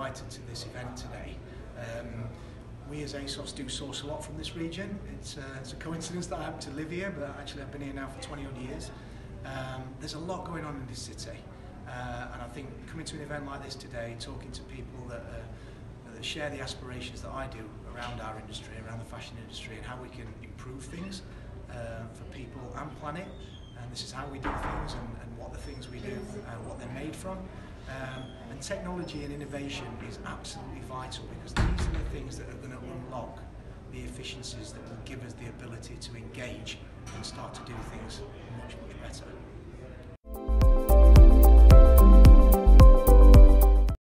invited to this event today. We as ASOS do source a lot from this region. It's a coincidence that I happen to live here, but actually I've been here now for 20 odd years. There's a lot going on in this city, and I think coming to an event like this today, talking to people that share the aspirations that I do around our industry, around the fashion industry, and how we can improve things for people and planet. And this is how we do things, and what the things we do, what they're made from. And technology and innovation is absolutely vital, because these are the things that are going to unlock the efficiencies that will give us the ability to engage and start to do things much, much better.